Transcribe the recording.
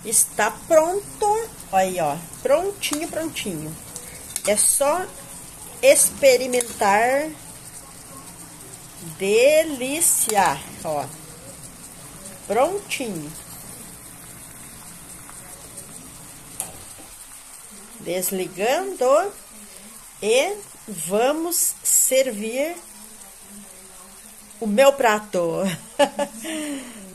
está pronto. Aí, ó, prontinho, prontinho. É só experimentar. Delícia, ó. Prontinho. Desligando e vamos servir o meu prato.